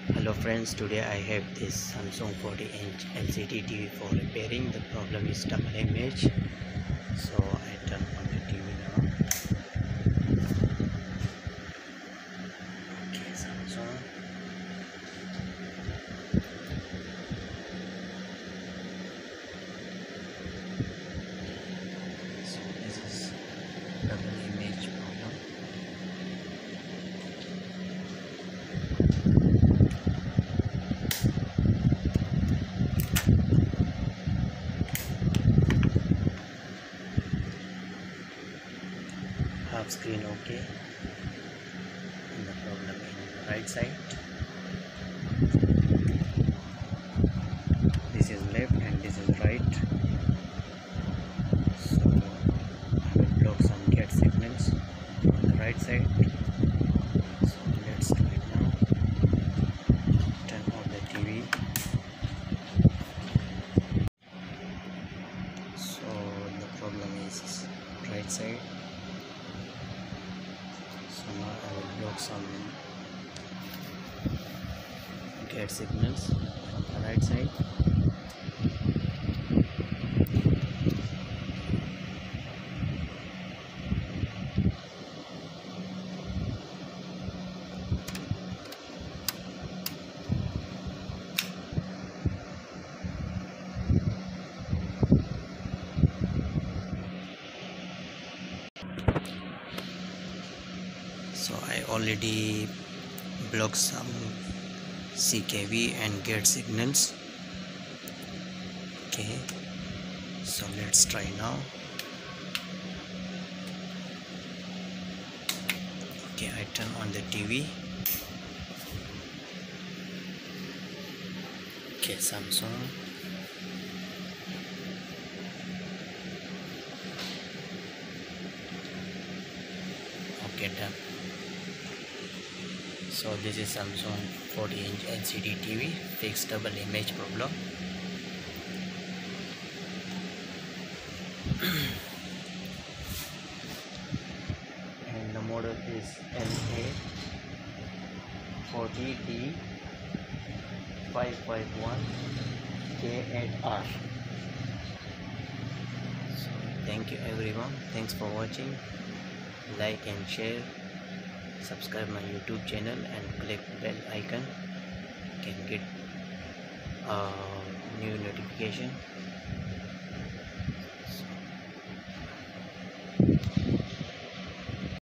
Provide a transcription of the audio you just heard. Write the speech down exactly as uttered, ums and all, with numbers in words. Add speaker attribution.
Speaker 1: Hello friends, today I have this Samsung forty inch L C D T V for repairing. The problem is double image, so I turn on the T V now. Okay, Samsung. So this is double image problem. Half screen okay, and the problem in the right side. This is left and this is right, so I will block some gate signals on the right side. So let's do it now. Turn on the T V. So the problem is right side. So now I will block some gate signals from the right side. So I already blocked some C K V and gate signals. Okay, so let's try now. Okay, I turn on the T V. Okay, Samsung. Okay, done. So this is Samsung forty inch L C D T V, fixed double image problem. And the model is L A forty D five five one K eight R. So thank you everyone, thanks for watching. Like and share, subscribe my YouTube channel and click bell icon, can get uh, new notification.